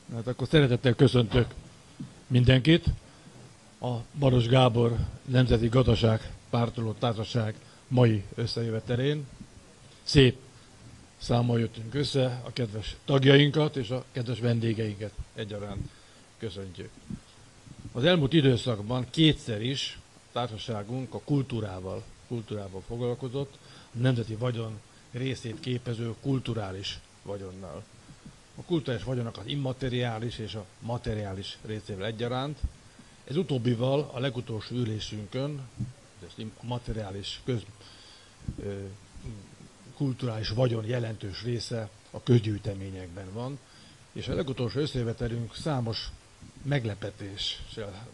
Hát akkor szeretettel köszöntök mindenkit. A Baros Gábor Nemzeti Gazdaság Pártoló Társaság mai összejövetelén. Szép számmal jöttünk össze, a kedves tagjainkat és a kedves vendégeinket egyaránt köszöntjük. Az elmúlt időszakban kétszer is társaságunk a kultúrával foglalkozott, a nemzeti vagyon részét képező kulturális vagyonnal. A kulturális vagyonnak az immateriális és a materiális részével egyaránt. Ez utóbbival a legutolsó ülésünkön a materiális kulturális vagyon jelentős része a közgyűjteményekben van, és a legutolsó összejövetelünk számos meglepetéssel,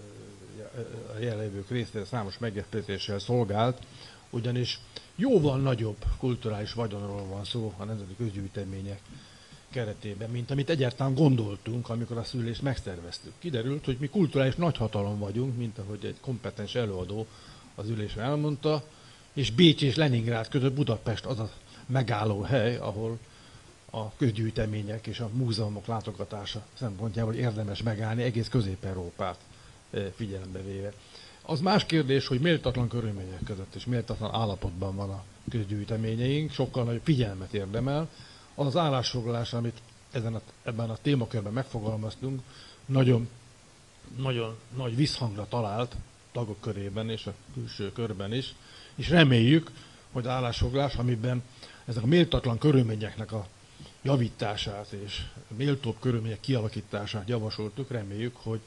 a jelenlévők részére számos meglepetéssel szolgált, ugyanis jóval nagyobb kulturális vagyonról van szó a nemzeti közgyűjtemények keretében, mint amit egyáltalán gondoltunk, amikor a szülést megszerveztük. Kiderült, hogy mi kulturális nagyhatalom vagyunk, mint ahogy egy kompetens előadó az ülésen elmondta, és Bécs és Leningrád között Budapest az a megálló hely, ahol a közgyűjtemények és a múzeumok látogatása szempontjából érdemes megállni, egész Közép-Európát figyelembe véve. Az más kérdés, hogy méltatlan körülmények között és méltatlan állapotban van a közgyűjteményeink, sokkal nagyobb figyelmet érdemel. Az állásfoglalás, amit ebben a témakörben megfogalmaztunk, nagyon nagy visszhangra talált tagok körében és a külső körben is, és reméljük, hogy az állásfoglalás, amiben ezek a méltatlan körülményeknek a javítását és méltóbb körülmények kialakítását javasoltuk, reméljük, hogy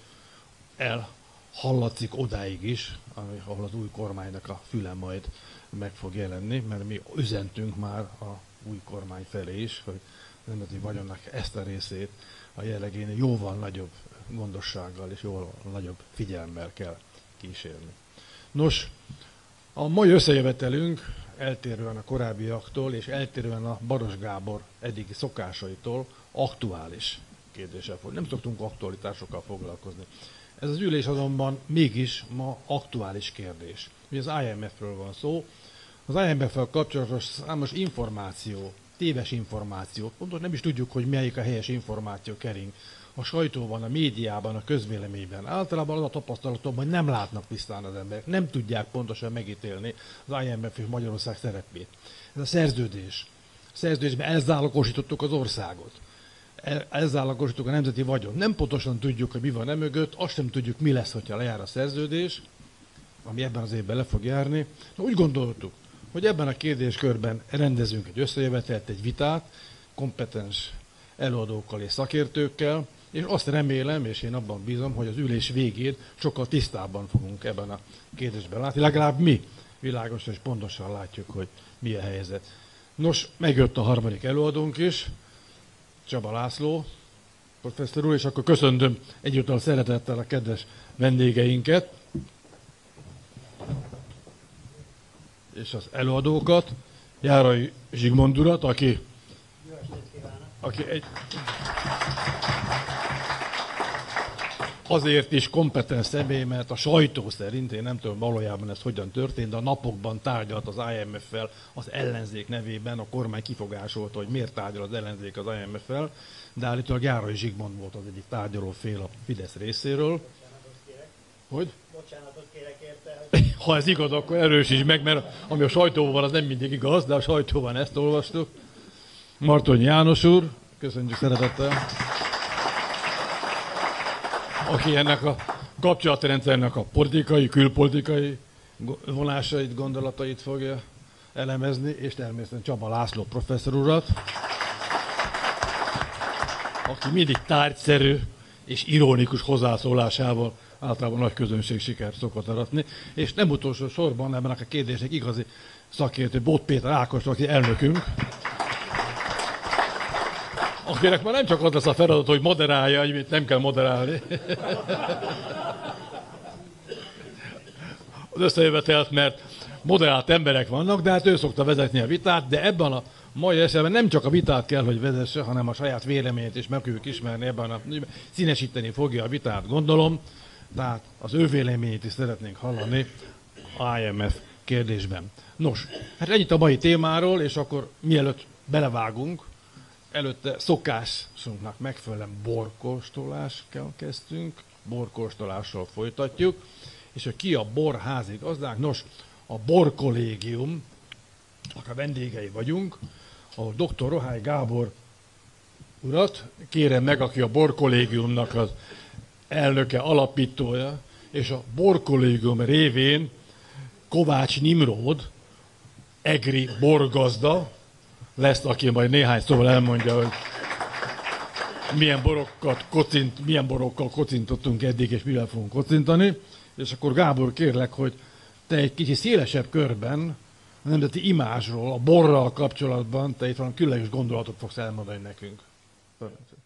elhallatszik odáig is, ahol az új kormánynak a füle majd meg fog jelenni, mert mi üzentünk már a új kormány felé is, hogy a nemzeti vagyonnak ezt a részét a jellegén jóval nagyobb gondossággal és jóval nagyobb figyelemmel kell kísérni. Nos, a mai összejövetelünk eltérően a korábbiaktól és eltérően a Baros Gábor eddigi szokásaitól aktuális kérdéssel fog. Nem szoktunk aktualitásokkal foglalkozni. Ez az ülés azonban mégis ma aktuális kérdés. Ugye az IMF-ről van szó. Az IMF-fel kapcsolatos számos információ, téves információ, pontosan nem is tudjuk, hogy melyik a helyes információ kering a sajtóban, a médiában, a közvéleményben. Általában az a tapasztalatom, hogy nem látnak tisztán az emberek, nem tudják pontosan megítélni az IMF és Magyarország szerepét. Ez a szerződés. A szerződésben elzálogosítottuk az országot. Elzálogosítottuk a nemzeti vagyon. Nem pontosan tudjuk, hogy mi van emögött, azt sem tudjuk, mi lesz, hogyha lejár a szerződés, ami ebben az évben le fog járni. Úgy gondoltuk, hogy ebben a kérdéskörben rendezünk egy összejövetelt, egy vitát, kompetens előadókkal és szakértőkkel, és azt remélem, és én abban bízom, hogy az ülés végén sokkal tisztábban fogunk ebben a kérdésben látni. Legalább mi világosan és pontosan látjuk, hogy mi a helyzet. Nos, megjött a harmadik előadónk is, Csaba László professzor úr, és akkor köszöntöm egyúttal szeretettel a kedves vendégeinket, és az előadókat, Járai Zsigmond urat, aki azért is kompetens személy, mert a sajtó szerint, én nem tudom valójában ez hogyan történt, de a napokban tárgyalt az IMF-fel az ellenzék nevében, a kormány kifogásolta, hogy miért tárgyal az ellenzék az IMF-fel, de állítólag Járai Zsigmond volt az egyik tárgyaló fél a Fidesz részéről. Hogy? Bocsánatot kérek érte. Ha ez igaz, akkor erősíts meg, mert ami a sajtóban van, az nem mindig igaz, de a sajtóban ezt olvastuk. Martonyi János úr, köszönjük szeretettel, aki ennek a kapcsolatrendszernek a politikai, külpolitikai vonásait, gondolatait fogja elemezni, és természetesen Csaba László professzor urat, aki mindig tárgyszerű és ironikus hozzászólásával általában nagy közönség sikert szokott aratni, és nem utolsó sorban ebben a kérdésnek igazi szakértő Bót Péter Ákos, aki elnökünk, akinek már nem csak az lesz a feladat, hogy moderálja, amit nem kell moderálni az összejövetelt, mert moderált emberek vannak, de hát ő szokta vezetni a vitát, de ebben a mai esetben nem csak a vitát kell, hogy vezesse, hanem a saját véleményét is meg fogjuk ismerni ebben a színesíteni fogja a vitát, gondolom. Tehát az ő véleményét is szeretnénk hallani IMF kérdésben. Nos, hát ennyit a mai témáról, és akkor mielőtt belevágunk, előtte szokásunknak megfelelően borkóstolással kezdtünk, borkóstolással folytatjuk, és hogy ki a borházi gazdánk? Nos, a Borkollégium, a vendégei vagyunk, ahol dr. Rohály Gábor urat kérem meg, aki a Borkollégiumnak az elnöke, alapítója, és a Borkollégium révén Kovács Nimród, egri borgazda lesz, aki majd néhány szóval elmondja, hogy milyen borokkal kocintottunk eddig, és mivel fogunk kocintani. És akkor Gábor, kérlek, hogy te egy kicsit szélesebb körben a nemzeti imázsról, a borral kapcsolatban te itt valami különleges gondolatot fogsz elmondani nekünk.